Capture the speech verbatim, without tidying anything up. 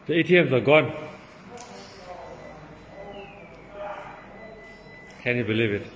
The A T Ms are gone. Can you believe it?